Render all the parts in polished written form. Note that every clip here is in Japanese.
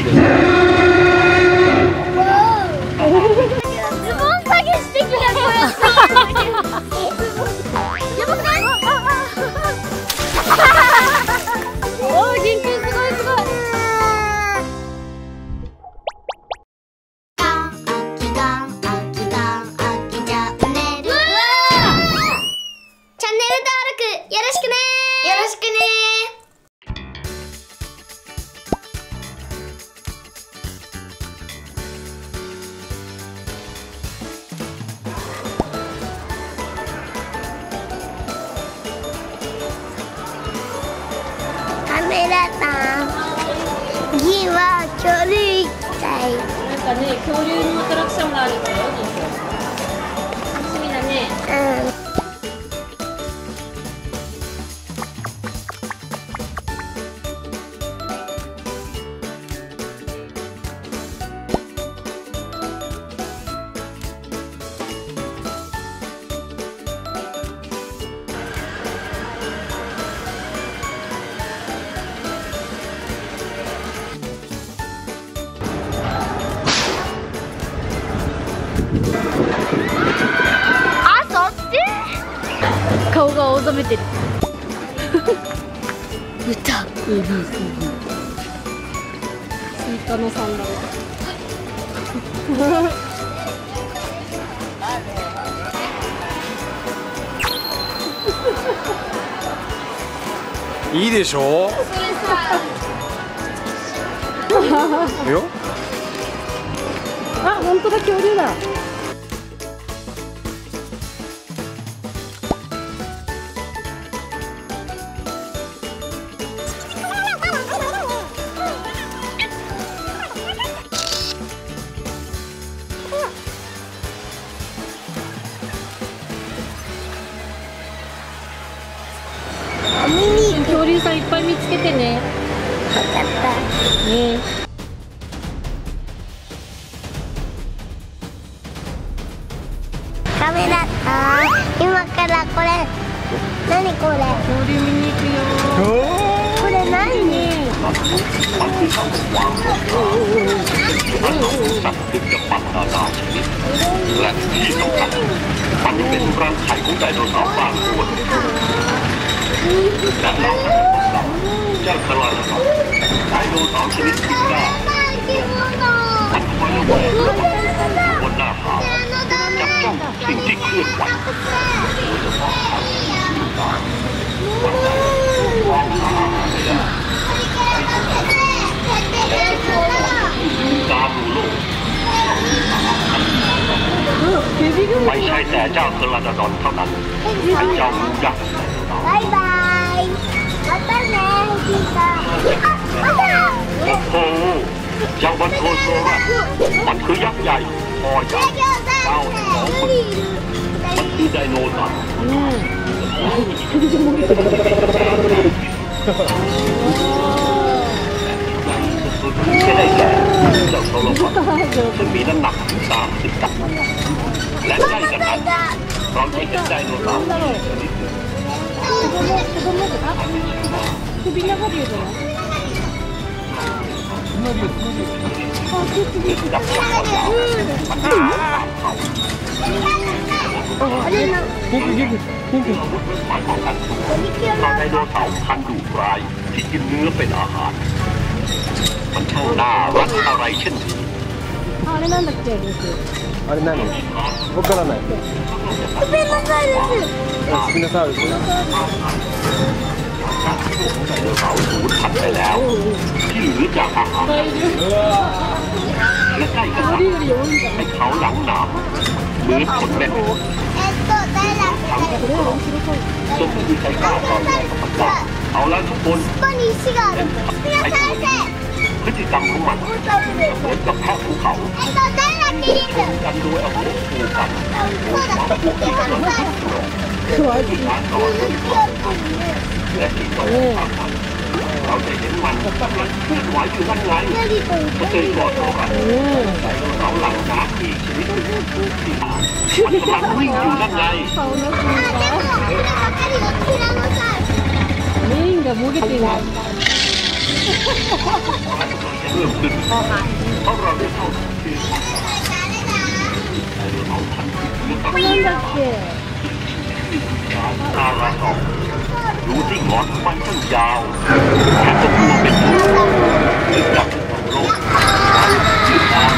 銀は恐竜行きたい。 なんかね、恐竜のアトラクションがあるんだよ。楽しみだね。 あ、そっち？ 顔が青ざめてる。 歌。 ABCD。スイカのサンダル。 いいでしょ。よ。 あ、本当だ、恐竜だ。恐竜さんいっぱい見つけてね。 わかった。 ね。 カメラ今からこれ何これ？ 恐竜見に行くよ。 これ何？ และที่สำคัญมันเป็นรังไข่ของไดโนเสาร์บางตัวและเราเจ้าคาราโนไดโนเสาร์ชนิดที่ได้มันคอยระแวงระวังบนหน้าผาจับจ้องสิ่งที่เคลื่อนไหวโดยเฉพาะวันไหนมองหาไม่ได้ตาดูโลกไม่ใช่แต่เจ้าเคอร์ลาดอนเท่านั้นเป็นเจ้างูยักษ์バイバイ。またね、おじいさん。あ、また。 โอ้โหเจ้าบันโทโซระมันคือยักษ์ใหญ่คอใหญ่เต้าสองคนมันคือไดโนเสาร์ไม่ได้แก่เจ้าโซโลมอนซึ่งมีน้ำหนักถึง30 ตันและใกล้กันนั้นเราจะเห็นไดโนเสาร์ชนิดหนึ่ง首長竜じゃない？ จับจับยาวมันหนาตามเขาอาวุธหมายของกันสูงเราไดโนเสาร์พันธุ์ดุร้ายที่กินเนื้อเป็นอาหารมันช่างน่ารักอะไรเช่นนี้あれなんだっけ？ あれ何？わからない。 スピノサウルス。 スピノサウルス。 ไดโนเสาร์สูญพันธุ์ไปแล้วที่เหลือจากอาหารและใกล้กันให้เขาหลังหนามเหมือนคนแม่誰だっทั้งจนที่ใครกล้าต่อรองกับมันได้เอาแล้วทุกคนここに石がある。スピノサウルス。 พฤติกรรมของมันเหมือนกับแพะภูเขา誰だっけリス。 กันโดยเอาหัวผูกกันそうだ。 พวกที่กำลังต่อสู้และที่ต่อเราจะเห็นมันกำลังเคลื่อนไหวอยู่ด้านในก็เคยกอดตัวกันไดโนเสาร์หลังน้ำอีกชนิดมันกำลังวิ่งอยู่ด้านในメインがもげてる。 เริ่มขึ้นเพราะเราได้เข้าถึงなんだっけอาราทองดูที่งอนมันช่างยาวแค่ตัวเป็นรูลึกลับโลกยืดยาว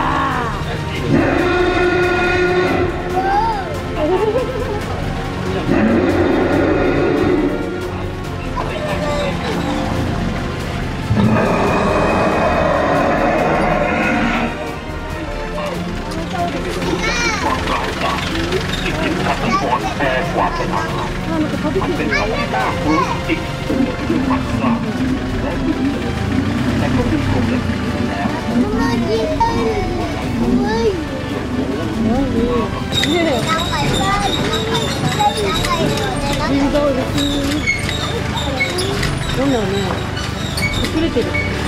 มันเป็นคำที่น่ารู้จริงคือมันกล้าแต่ก็มีผมเล็กแล้วマジかなんかいっぱいあるなんかいるよね人造ですなんだろうね隠れてる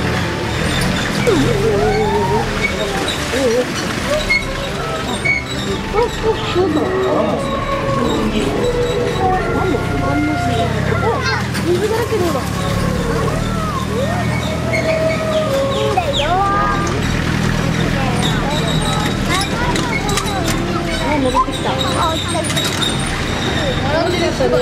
水だらけだいいんだよ戻ってきたあ、来た来た並んでるやつだね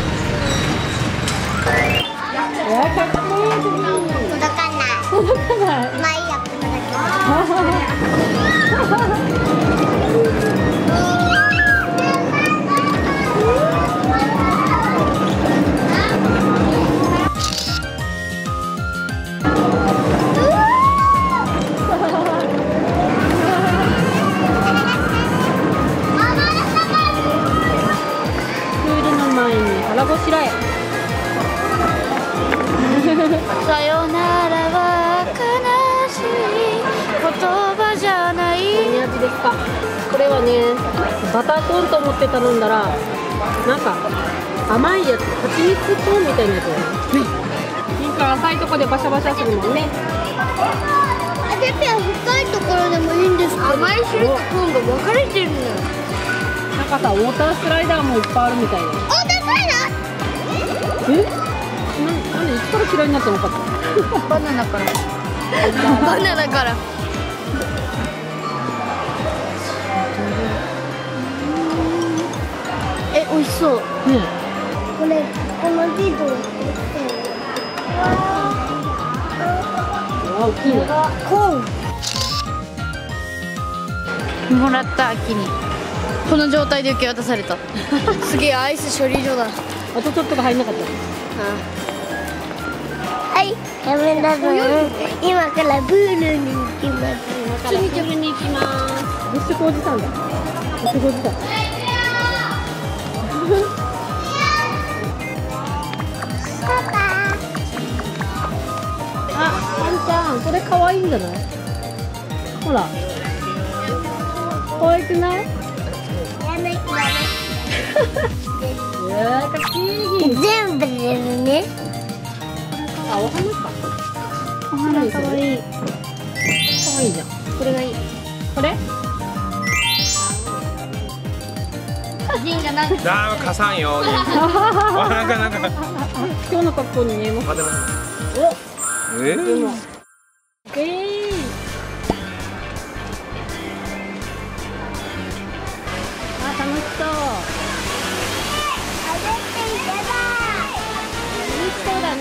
かっこいい届かない届かないまあいいや、これだプールの前に腹ごしらえさよならは悲しい言葉じゃない何味ですかこれはねバターコーンと思って頼んだらなんか甘いやつ蜂蜜コーンみたいなやつだねピンク浅いとこでバシャバシャするもんねあ、てっぺん深いところでもいいんですか甘い種類とコーンが分かれてるのよなんかさウォータースライダーもいっぱいあるみたいなお、でかいななんでいつから嫌いになったのかバナナからバナナからえ、美味しそうねこれ、このビートル大きいねコーンもらった秋にこの状態で受け渡されたすげえアイス処理場だあとちょっとが入んなかったはい、やめなさい今からプールに行きます今からプールに行きます物色おじさんだ物色おじさんあ、ワンちゃん、これ可愛いんじゃない？ほら、可愛くない？ やめかっこいい。 全部出るねあ、お花か。 お花かわいい可愛いじゃん。 これがいいこれ？ ジンがなんかあー、貸さんよ。なんか。 今日の格好に見えます。 あ、でも。 お、 えー、 でも。あ、楽しそう。 あれっていけない楽しそうだね。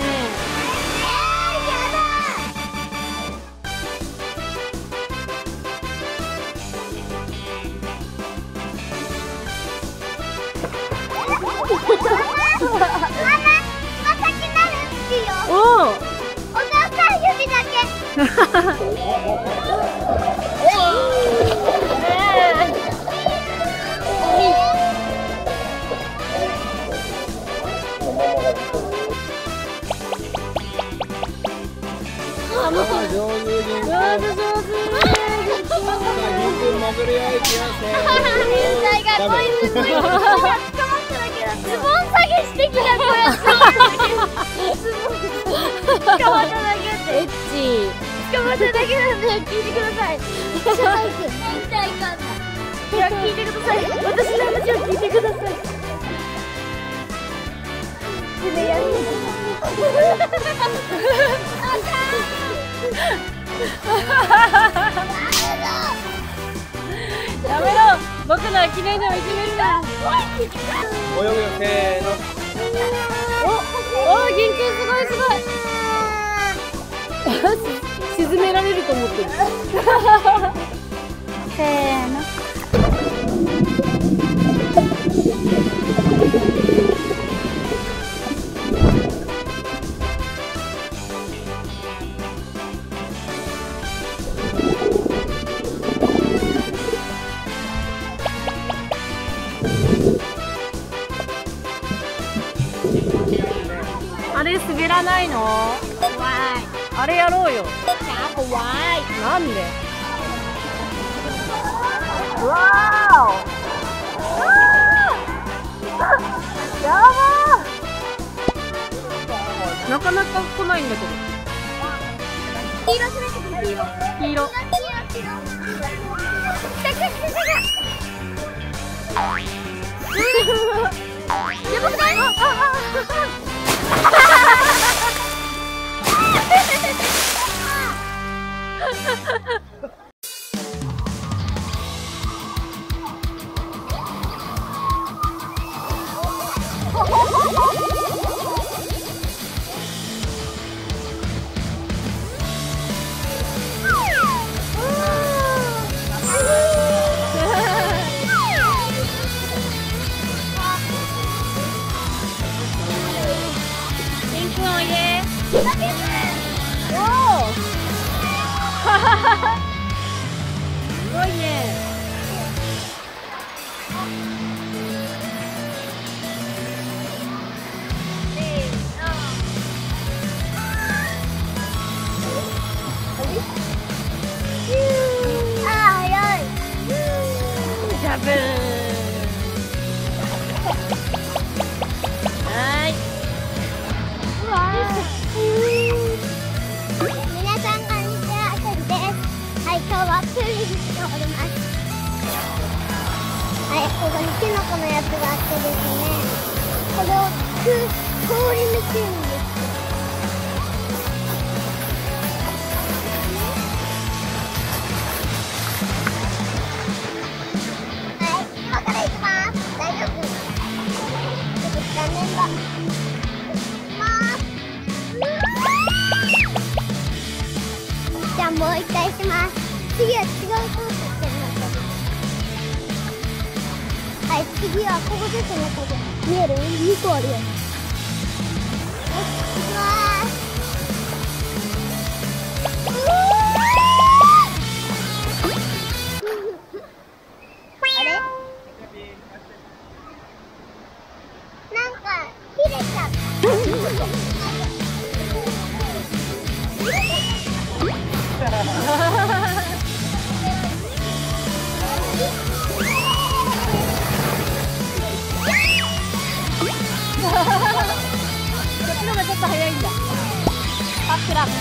おお。 お母さん指だけ上手に。潜るよ、行きません。 天才がこいつ捕まっただけだズボン下げしてきたこやつ捕まっただけエッチ。 捕まっただけなんだよ聞いてください天才感だいや聞いてください私の話を聞いてくださいねやるやめろ、僕の記念日をいじめるな。 泳ぐよ、せーの。 お、銀くんすごいすごい。沈められると思ってる。 せーの。 あれ滑らないの？ 怖い。 あれやろうよ。 怖い。 なんで？わーお。やばー。なかなか来ないんだけど。 黄色滑ってくる。黄色。 黄色。 来た来た来た来た。やばくない？ すごいね。 あー、早い。 ジャブーン。はい。 皆さんこんにちは、くんです。はい、今日はプールに来ております。はい、ここにキノコのやつがあってですね、これを氷抜くんです。はい、今から行きます。大丈夫？残念だ。行きます。じゃあもう一回します。次は違うコースしてみましょう。はい、次はここですね、ここ。見える？ 2 個あるよ。よし、行きます。あれ？なんか切れちゃった。 こっちの方がちょっと早いんだ。パックラ。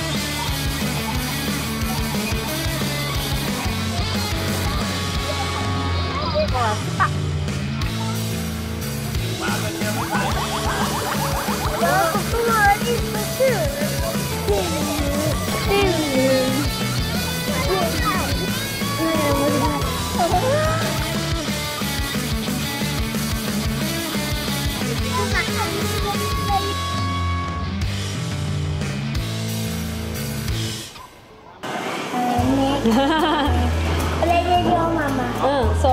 これでしょ、ママ。 うん、そう。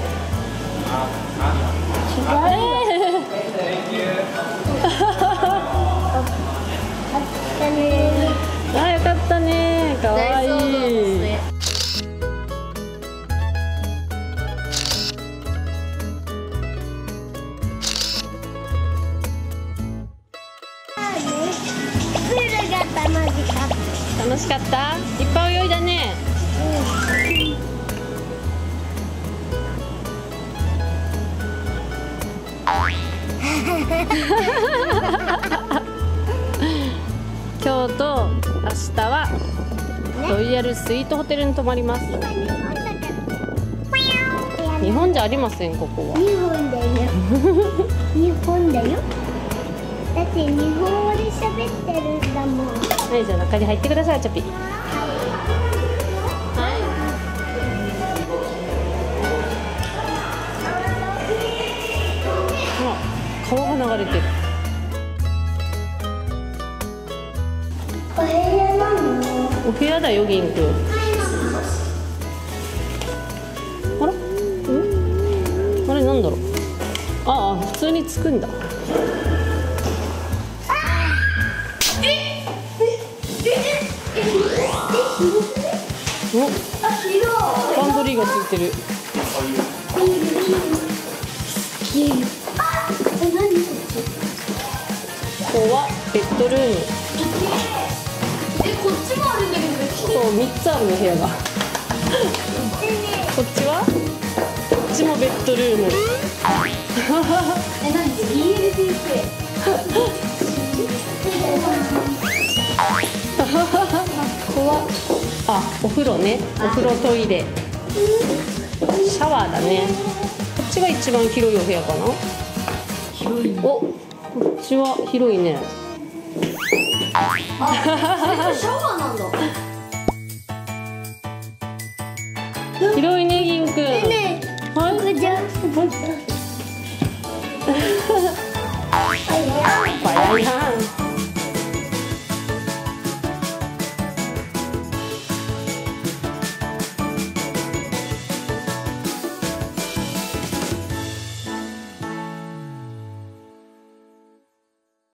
あ、よかったね。かわいい。 プールが楽しかった。 楽しかった？いっぱい泳いだね。今日と明日はロイヤルスイートホテルに泊まります。日本じゃありません、ここは。 日本だよ。日本だよ。 だって日本語で喋ってるんだもん。 はい、じゃあ中に入ってください、チョピ。はい。あ、川が流れてる。 お部屋なの？ お部屋だよ、銀くん。あら、あれなんだろう。ああ、普通につくんだ。お、ランドリーがついてる。ここはベッドルーム。 こっちもあるんだけど。 そう、3つあるの部屋が。こっちは？こっちもベッドルーム。 何？ELDK。 ここは、あ、お風呂ね。お風呂トイレ。シャワーだね。こっちが一番広いお部屋かな。広い。お、こっちは広いね。 シャワーなんだ。 広いね、銀くん。 ねえ、 はい。 じゃあ、 早いな。